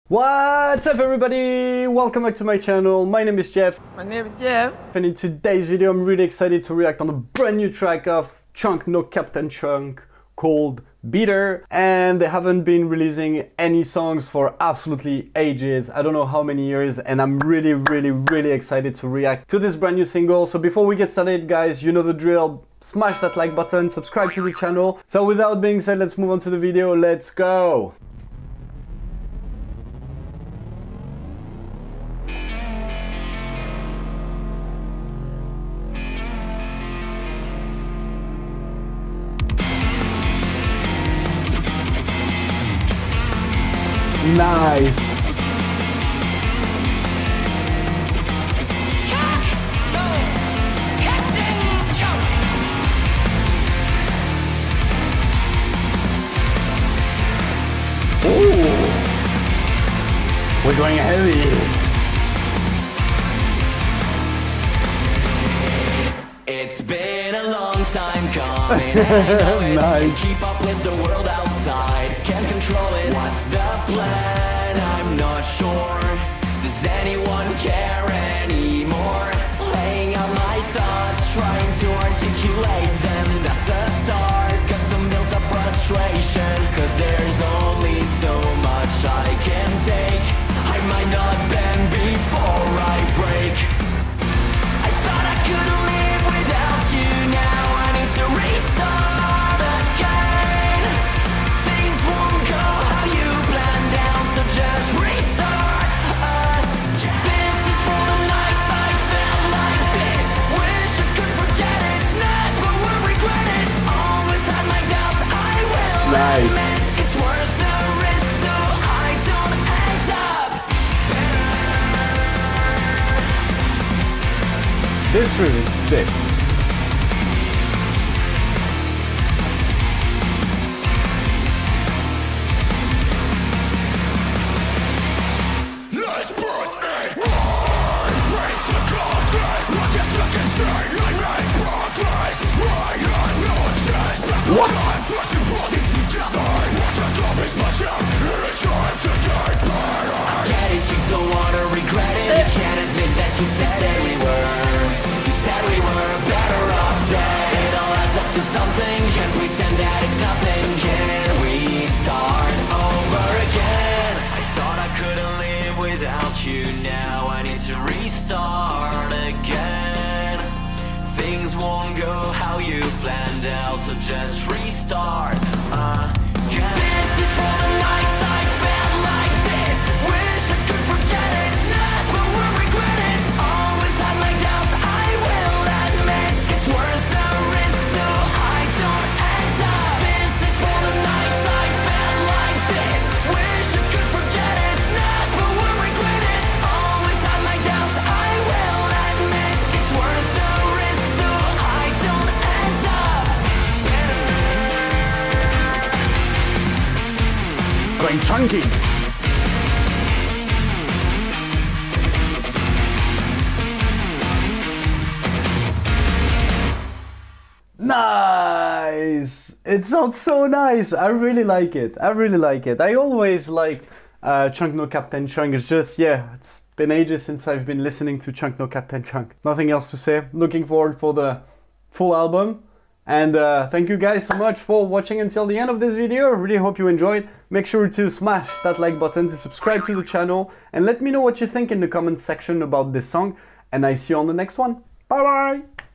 What's up everybody? Welcome back to my channel. My name is Jeff. My name is Jeff. And in today's video I'm really excited to react on a brand new track of Chunk No Captain Chunk called Bitter, and they haven't been releasing any songs for absolutely ages. I don't know how many years, and I'm really excited to react to this brand new single. So before we get started, guys, you know the drill. Smash that like button, subscribe to the channel. So without being said, let's move on to the video. Let's go. Nice. Ooh. We're going heavy. It's been a long time coming. I know it. Nice. Can't keep up with the world outside. Can't control it. What's the plan? I'm not sure. Does anyone care anymore? Laying out my thoughts, trying to articulate them. That's a start. Got some built up frustration. Cause there's only so much I can take. I might not bend before I break. I thought I could live without you. Now I need to restart again. Things won't go how you planned out, so just restart again. This is for the nights I felt like this. Wish I could forget it, never will regret it. Always had my doubts, I will admit. It's worth the risk so I don't end up. This room is sick. Let's put it on. Raise the contest. Not just look and say I made progress. Right on your chest. What? Time to pull it together. Watch your copies smash out. It's time to get better. I get it, you don't wanna regret it. You can't admit that you said we were. You said we were better off dead. It all adds up to something. Can't pretend that it's nothing. So can we start over again? I thought I couldn't live without you. Now I need to restart again. Things won't go how you planned out, so just restart again. This is for the nights I felt like this. Wish I could forget it, never will regret it. Always had my doubts, I will admit. It's worth the risk so I don't end up. This is for the nights I felt like this. Wish I could forget it, never will regret it. Always had my doubts, I will admit. It's worth the risk so I don't end up. Going chunky. Nice! It sounds so nice. I really like it. I really like it. I always like Chunk No Captain Chunk. It's just, yeah, it's been ages since I've been listening to Chunk No Captain Chunk. Nothing else to say. Looking forward for the full album. And thank you guys so much for watching until the end of this video. I really hope you enjoyed. Make sure to smash that like button, to subscribe to the channel, and let me know what you think in the comment section about this song. And I see you on the next one. Bye bye!